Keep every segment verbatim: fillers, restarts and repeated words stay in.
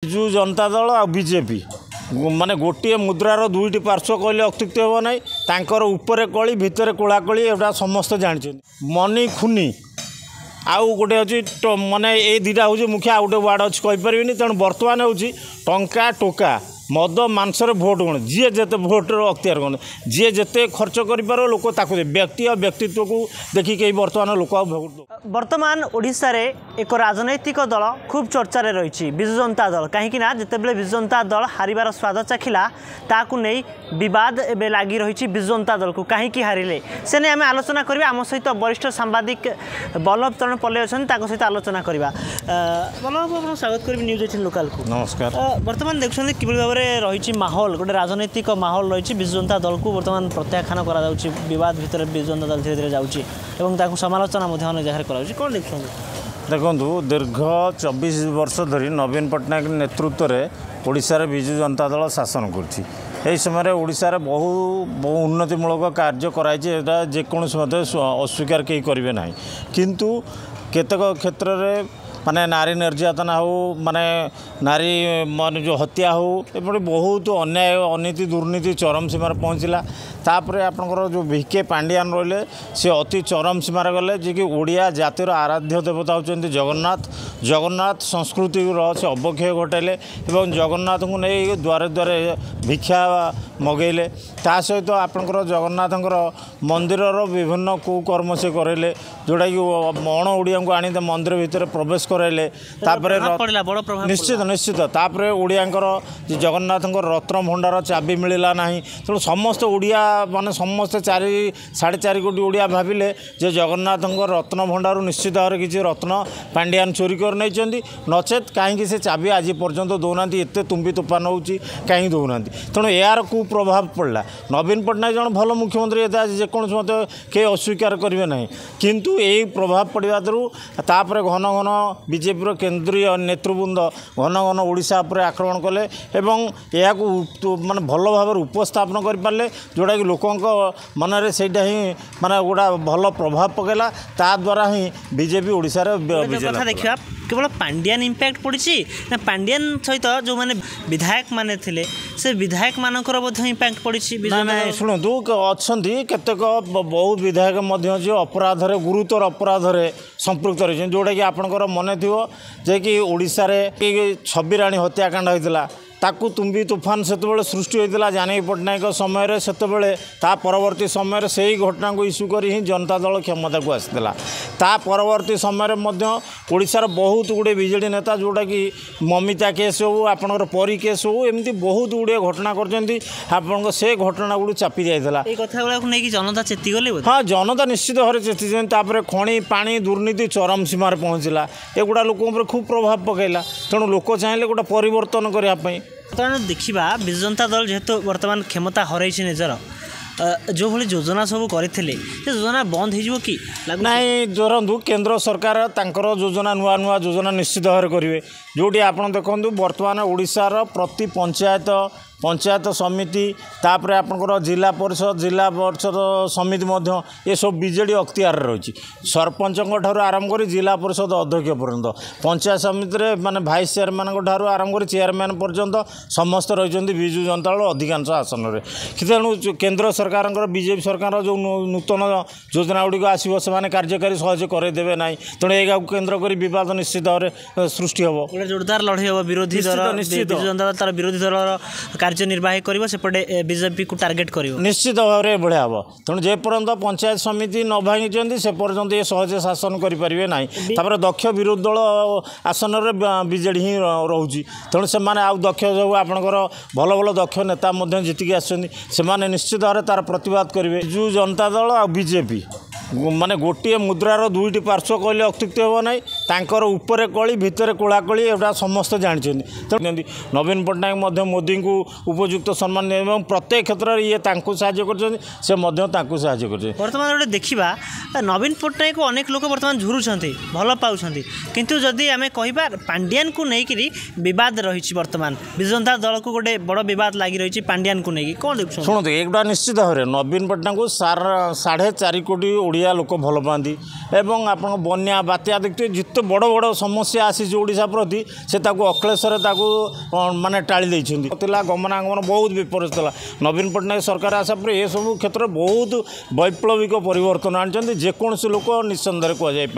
ବିଜୁ ଜନତା ଦଳ ଆଉ ବିजेपी माने गोटे मुद्रार दुईटी पार्श्व कहले अत्युक्ति हे ना तांकर उपरे कली भितर कोला कली एटा समस्त जानी मनी खुनी आउ गोटे अच्छी माने ये दुटा हूँ मुखिया आउ गोटे वार्ड अच्छी कहीपरि तेणु बर्तमान हूँ टंका टोका मद मांसर भोट गण जी जिते भोटर अख्तियार गण जी जिते खर्च कर लोक व्यक्ति और व्यक्तित्व को देखिक बर्तमान लोक भोट बर्तमान ओडिशा रे एक राजनैतिक दल खूब चर्चा रे रही विजु जनता दल कहीं जितेबाला विजु जनता दल हारिबार स्वाद चाखिला ताकू नहीं बद एवं लगी रही विजु जनता दल को कहीं हारिले से नहीं आम आलोचना करवा आम सहित वरिष्ठ सांबादिक बल्लभ चरण पल्ले अच्छा सहित आलोचना करवा बल्लभ स्वागत करी न्यूज एटीन लोकाल को नमस्कार। बर्तमान देखुं कि रही माहौल गोटे राजनैतिक माहौल रही विजु जनता दल को बर्तमान प्रत्याख्यान करा बद भितर विजु जनता दल धीरे धीरे जाऊँगी समालोचना अनेक जगह कर कौन देखुं देखु दीर्घ चौबीस वर्ष धरी नवीन पट्टनायक नेतृत्व में ओडिशार विजु जनता दल शासन कर समय ओडिशार बहु बहु उन्नतिमूलक कार्य कराई जेकोसी मत अस्वीकार कहीं करेंगे ना किंतु केतक क्षेत्र में माने नारी निर्यातना हो माने नारी मान जो हत्या हो एपटे बहुत अन्याय अनीति दुर्नीति चरम सीमार पहुँचला तापर आपंकर जो भिके पांडियान रहिले से अति चरम सीमार गले जे कि ओडिया जातिर आराध्य देवता होचंती जगन्नाथ जगन्नाथ संस्कृति से अवक्षय घटाइले एवं जगन्नाथ को नहीं द्वारे द्वारे भिक्षा मगेले ता सहित आपंकर जगन्नाथंकर मंदिर विभिन्न कुकर्म से करेले जोटा कि अण ओडिया को आनी मंदिर भितर प्रवेश कराइले निश्चित निश्चित तापर ओडियांकर जगन्नाथंकर रत्न भंडार चाबी मिलला नहीं तेणु समस्त ओडिया माने समस्त चारि साढ़े चार कोटी ओडिया भाविले जे जगन्नाथंकर रत्न भंडार निश्चित भाव में किसी रत्न पांडियान चोरी कर नहीं नचेत कहीं से चाबी आज पर्यंत दौना एत तुम्बी तूफान हो कहीं दौना तेणु यार कु प्रभाव पड़ला नवीन पट्टनायक जन भल मुख्यमंत्री जेकोसी मत कई अस्वीकार करेंगे ना किंतु यही प्रभाव पड़ा तापर घन घन बीजेपी केंद्रीय नेतृवृंद घन घन ओडिशा पर आक्रमण कले एवं यह माने भल भाव उपस्थापन कर पारे जोटा कि लोकों मनरे सेटा ही माने गोटा भल प्रभाव पकेला ता द्वारा ही बीजेपी ओडिशा रे विजय देखा केवल पांडियान इंपैक्ट पड़ी ना पांडियान सहित जो माने विधायक माने थिले से विधायक मानकर इंपैक्ट पड़ी शुणु अच्छा केतेक बहुत विधायक अपराध गुरुतर अपराध संपृक्त रही जोटा कि आपंकर मन थो जे कि ओडिशा रे छबिराणी हत्याकांड होता ताकू तुम्बी तूफान से सृष्टि होता जानकी पट्टनायक समय से परवर्ती समय से ही घटना को इश्यू कर ही जनता दल क्षमता को आसाला ता परवर्ती समय ओडिशार बहुत गुड़े बीजेडी नेता जोटा कि ममिता केस हो आपंकर परी केस हो एमती बहुत गुड़े घटना कर से घटना गुड़ चापी जाइला जनता चेतीगले हाँ जनता निश्चित भाव में चेती खणी पानी दुर्नीति चरम सीमार पहुँचला एगुड़ा लोक खूब प्रभाव पकईला तेणु लोक चाहिए गोटे परिवर्तन करने बर्तमान देखा विजु जनता दल जेहेतु बर्तमान क्षमता हरई निजर जो भली योजना सब करते योजना बंद हो कि नाई जोरंतु केंद्र सरकार तांकर योजना नुआ नुआ योजना निश्चित भाव में करेंगे जोटी आप देखु बर्तमान ओडिशार प्रति पंचायत पंचायत समिति तापर आपंकर जिला परिषद जिला परिषद समिति ये सब बीजेडी अख्तियार रही सरपंच आरंभ कर जिला परिषद अध्यक्ष पर्यंत पंचायत समिति माने भाइस चेयरमैन ठार आरंभ कर चेयरमैन पर्यंत समस्त रही विजु जनता दल अधिकांश आसन में तेणु केंद्र सरकार बीजेपी सरकार जो नूतन योजना गुड़िक आसो से कार्यकारी सहयोग करदेवे ना तेणु या केन्द्र कर बद निश्चित भाव में सृष्टि हम जोरदार लड़े हम विरोधी दल विजु जनता दल विरोधी दल कार्यनिर्वाही कर सेपटे बीजेपी को टार्गेट कर निश्चित भाव में बढ़िया हम तेणु जेपर्यंत पंचायत समिति न भांगी से पर्यंत ये सहज शासन करेंगे ना दक्ष विरोधी दल आसन में बीजेडी ही रोचे तेणु से दक्ष जो आपंकर भल भल दक्ष नेता जीतिकी आसने निश्चित भाव में तार प्रतिवाद करेंगे विजु जनता दल आ बीजेपी माने गोटे मुद्रार दुईटी पार्श्व कहले अत्युक्ति हे ना तांकर उपरे कली भितर कोला कली एटा समस्त जानी नवीन पट्टनायक मोदी को उपयुक्त सम्मान एवं प्रत्येक क्षेत्र में ये साहाय्य कर साहाय्य कर बर्तमान गोटे देखा नवीन पट्टनायक को अनेक लोक बर्तमान झुरुंट भल पाँच किंतु जदि आम कह पांडियान को लेकिन बद रही बर्तमान विजु जनता दल को गोटे बड़ बद लगी रही पांडियान को लेकिन कौन देख शुणु एक निश्चित भाव में नवीन पट्टनायक को साढ़े चार कोटी ओडिया लोक भल पाती एवं आप बन्या बात्या देखते जिते बड़ बड़ समस्या आसी ओडिशा प्रति से अखिलेश्वर माने टाड़ी गमनागमन बहुत विपरीत था। नवीन पट्टनायक सरकार आसा पर ये सब क्षेत्र में बहुत वैप्लविक परिवर्तन आनी जेकोसी लोक निस्संदेह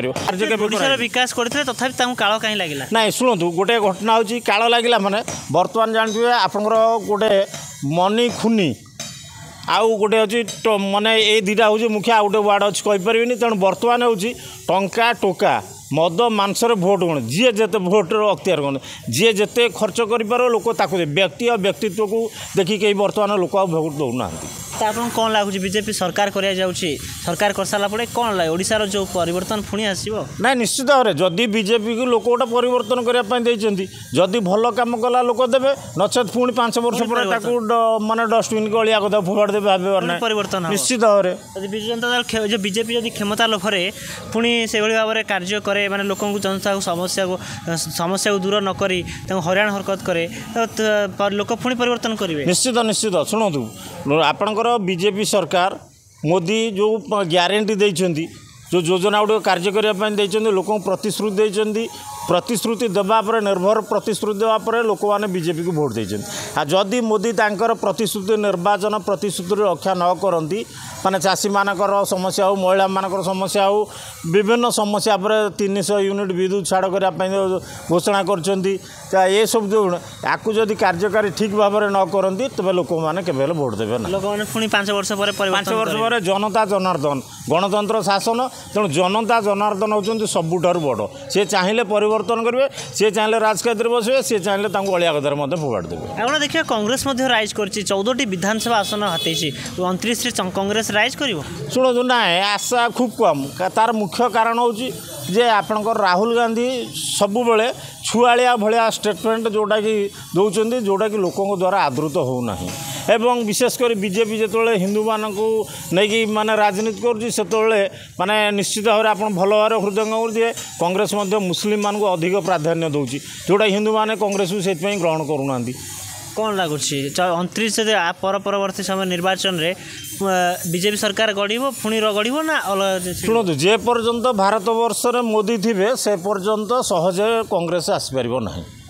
कहुपर विकास करते तथापि काल कहीं लगे ना शुणु गोटे घटना हो काल लगे माने बर्तमान जानते आपंकर गोटे मनी खुनी आउ गोटे अच्छी माने ये दुटा हूँ मुखिया आउ गोटे वार्ड अच्छी कहीपरि तेणु बर्तमान हूँ टंका टोका मद मांसर भोट गण जी जिते भोटर अख्तियार गण जी जिते खर्च कर लोक व्यक्ति और व्यक्तित्व को देखिक बर्तमान लोक भोट दौना आप कौन लगुच बीजेपी सरकार करा सरकार कर सारा पड़े कौन लगे ओडिशार जो परिवर्तन पुणी आसो ना निश्चित भाव में जदि बीजेपी को लोक गोटे परिवर्तन करने जदि भल कम कला लोक देवे नचेत पुणी पांच वर्ष पर माने डस्टबिन को अलिया कथा फोपाड़ देवे भाव परिवर्तन निश्चित भाव में विजु जनता दल जो बीजेपी जब क्षमता लोभरे पुणी से भाव में कार्य करे माने लोक जनता को समस्या को समस्या को दूर न करी हरियाण हरकत करे तो लोक पुणी परिवर्तन करेंगे निश्चित निश्चित शुणु आपणकर बीजेपी सरकार मोदी जो ग्यारंटी देइछंती जो योजना गुड़ कार्य करने लोक प्रतिश्रुति देइछंती प्रतिश्रुति देवा पर निर्भर प्रतिश्रुति देवा पर लोक मैंने बीजेपी को भोट देइछंती आ जदि मोदी तांकर प्रतिश्रुति निर्वाचन प्रतिश्रुति रक्षा न करती माने चाषी मानकर समस्या हो महिला मानकर समस्या हो विभिन्न समस्या पर तीन सौ यूनिट विद्युत छाड़ करने घोषणा करछंती ये सब जो आपको जदि कार्यकारी ठीक भाव में न करती तेज लोक मैंने केवल भोट देवे ना लोक मैंने पुणी पांच वर्ष पर पांच वर्ष पर जनता जनार्दन गणतंत्र शासन तेणु जनता जनार्दन होती सबुठार बड़ सी चाहिए परिवर्तन करेंगे सी चाहिए राजनीति बसवे सी चाहिए अलिया कथार फोपाड़ देवे आप देखिए कांग्रेस राइज कर चौदह विधानसभा आसन हाथी अंतरीश कांग्रेस राइज कर शुणु ना आशा खूब कम तार मुख्य कारण हूँ जे आपणकर राहुल गांधी सबुबले छुआलिया भाया स्टेटमेंट जोटा कि दौरान जोटा कि लोकों द्वारा आदृत होना एवं विशेषकर बीजेपी जो हिंदू मानक नहीं माने राजनीति कर माने निश्चित भाव में आप भल भाव हृदय दिए कांग्रेस मुस्लिम मान अधिक प्राधान्य दूसरी जोटा हिंदू मैंने कांग्रेस को से ग्रहण करूना कौन लगुच अंतरीश पर परवर्ती समय निर्वाचन रे बीजेपी सरकार गढ़ पुणी गढ़ ना अलग शुणु जे पर्यंत भारत वर्ष में मोदी थे से पर्यंत सहजे कांग्रेस आसपार ना।